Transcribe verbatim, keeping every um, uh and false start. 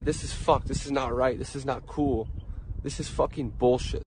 this is fucked. This is not right. This is not cool. This is fucking bullshit.